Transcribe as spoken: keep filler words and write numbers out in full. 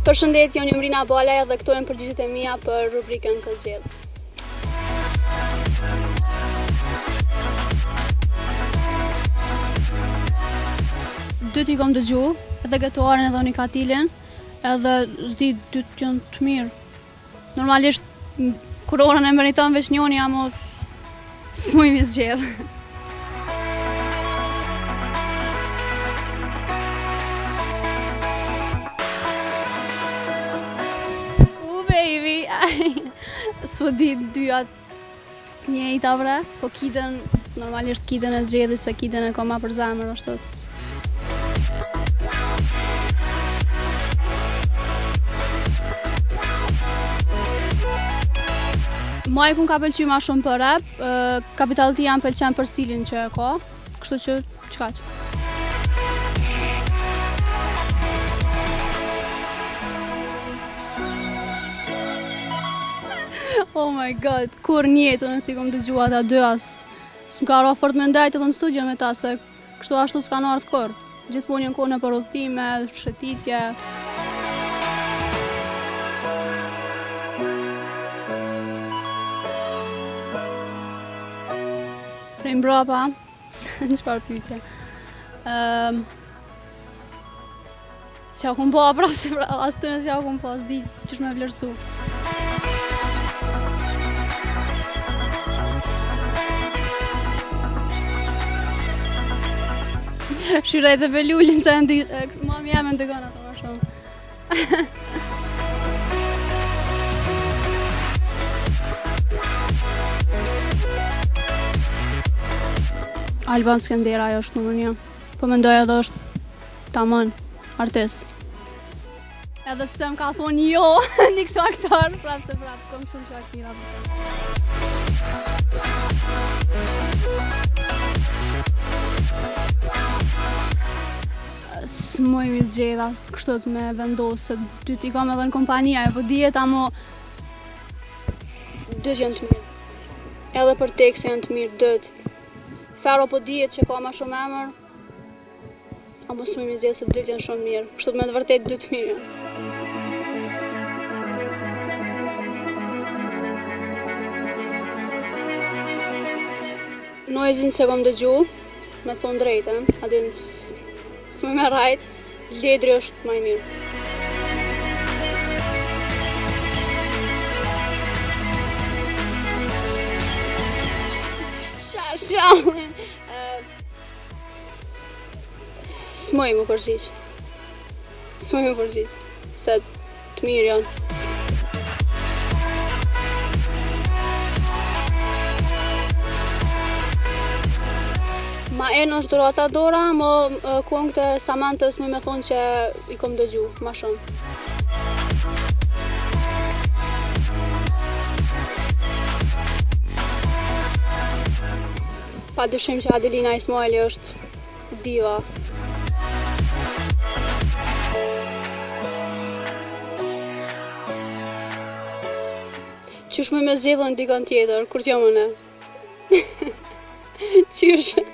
Përshëndetje, unë jam Rina Bala dhe këto janë përgjigjet e mia për rubrikën Kë zgjedh. Dyt i kom dëgju, edhe gëtuarin edhe unë katilin, edhe s'di dyt janë të mirë. Normalisht, kur orën e meriton veç njoni, jam o s'muj mi zgjedh. S'po di dyat njëjta bre, po kitën, normalisht kitën e zgjedhë se kitën e ka ma për zemër, ashtu. Majkun ka pëlqy ma shumë për rap, Kapital Tia më pëlqen për stilin që ka, kështu që qkaq. Oh my god, kur njetë, unë si kom dëgju ata dy as, s'm ka ra fort me ndajt edhe në studio me ta, se kështu ashtu s'ka në ardhë kur. Gjithmonë janë kohë në për udhëtime, shëtitje. Prej mbrapa, në qëpar pyetje. Um, S'ja kum po, pra, se as të në s'ja kum po, s'di qësh me vlerësu. Shiraj dhe belullin se mami jam e ndëgën ato më shumë. Alban Skendera ajo është numër një. Po mendoj edhe është tamam artist. Edhe pse më ka thonë jo, një kështu aktor, prap se prap, kom shumë që aktiva. S'muj mi zgjedha kështu të me vendosë, se dy t'i kam edhe në kompania, po dijet amo dyt janë të mirë. Edhe për tekse janë të mirë dyt. Fero po dijet që ka ma shumë emër, amo s'muj mi zgjedha se dyt janë shumë mirë. Kështu të me të vërtet dyt mirë janë. Noizin se kom dëgju, me thonë drejten, adin s'muj me rajt, Ledri është maj mirë. Shashallin! S'muj më përgjigj. S'muj më përgjigj, se të mirë janë. Ma enë është Dorata Dora, mo këngët e Samantës më me thonë që i kom dëgju, ma shumë. Pa dyshim që Adelina Ismaili është diva. Qysh më me zgjedhën dikon tjetër, kur t'jo më ne? Qysh?